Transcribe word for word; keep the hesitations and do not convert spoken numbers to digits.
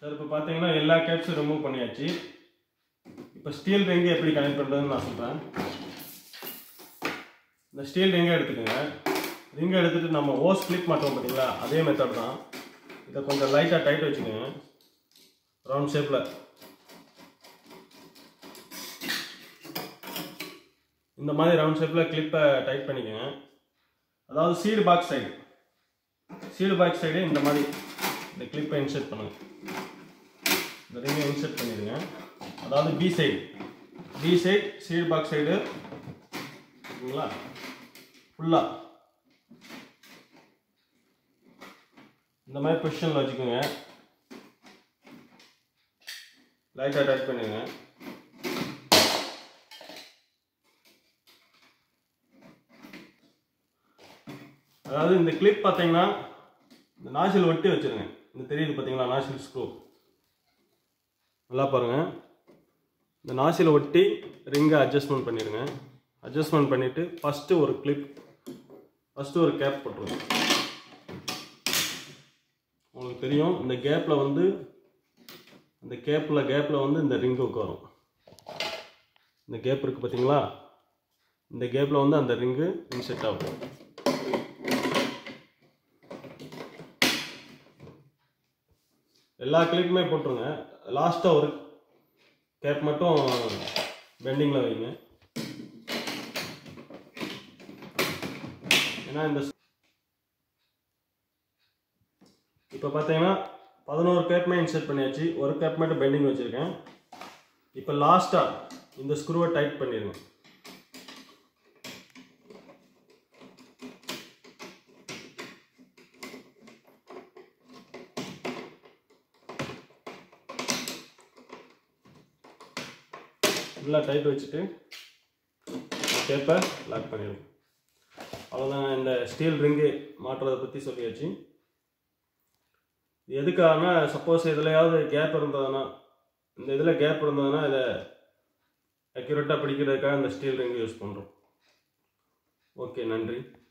Sir இப்போ பார்த்தீங்கன்னா எல்லா கேப்ஸும் ரிமூவ் பண்ணியாச்சு. இப்போ ஸ்டீல் ரிங்கை எப்படி கனெக்ட் பண்ணுறதுன்னு நான் சொல்கிறேன். இந்த ஸ்டீல் ரிங்கை எடுத்துக்கோங்க. ரிங்கை எடுத்துகிட்டு நம்ம ஓஸ் கிளிப் மாட்டோம் பார்த்தீங்களா, அதே மெத்தட் தான். இதை கொஞ்சம் லைட்டாக டைட் வச்சுக்கோங்க. ரவுண்ட் ஷேப்பில் இந்த மாதிரி ரவுண்ட் ஷேப்பில் கிளிப்பை டைட் பண்ணிக்கோங்க. அதாவது seed box side seed box side இந்த மாதிரி இந்த கிளிப்பை இன்சர்ட் பண்ணுங்கள். இந்த ரிங்கை இன்சர்ட் பண்ணிடுங்க. அதாவது B side B side seed box side ஓகேங்களா, ஃபுல்லாக இந்த மாதிரி பொசிஷனில் வச்சுக்கோங்க. லைட்டாக டைட் பண்ணிடுங்க. அதாவது இந்த கிளிப் பார்த்தீங்கன்னா இந்த நாசில் ஒட்டி வச்சுருங்க. இந்த தெரியுது பார்த்தீங்களா, நாசில் ஸ்க்ரூ நல்லா பாருங்கள். இந்த நாசில் ஒட்டி ரிங்கை அட்ஜஸ்ட்மெண்ட் பண்ணிடுங்க. அட்ஜஸ்ட்மெண்ட் பண்ணிவிட்டு ஃபஸ்ட்டு ஒரு கிளிப் ஃபஸ்ட்டு ஒரு கேப் போட்டுருங்க. உங்களுக்கு தெரியும் இந்த கேப்பில் வந்து இந்த கேப்பில் கேப்பில் வந்து இந்த ரிங்கு உட்காரும். இந்த கேப் இருக்குது பார்த்தீங்களா, இந்த கேப்பில் வந்து அந்த ரிங்கு இன்செட் ஆகும். எல்லா கிளிப்புமே போட்டுருங்க. லாஸ்ட்டாக ஒரு கேப் மட்டும் பெண்டிங்கில் வைங்க. ஏன்னா இந்த இப்போ பார்த்தீங்கன்னா பதினோரு கேப்புமே இன்சர்ட் பண்ணியாச்சு. ஒரு கேப் மட்டும் பெண்டிங் வச்சுருக்கேன். இப்போ லாஸ்ட்டாக இந்த ஸ்க்ரூவை டைட் பண்ணிடுங்க. ஃபுல்லாக டைட் வச்சுட்டு கேப்பை லாக் பண்ணிடுங்க. அவ்வளோதான். இந்த ஸ்டீல் ரிங்கு மாட்டுறதை பற்றி சொல்லியாச்சு. எதுக்காகனா சப்போஸ் எதுலையாவது கேப் இருந்ததுன்னா இந்த இதில் கேப் இருந்ததுன்னா இதை அக்யூரேட்டாக பிடிக்கிறதுக்காக இந்த ஸ்டீல் ரிங்கு யூஸ் பண்ணுறோம். ஓகே, நன்றி.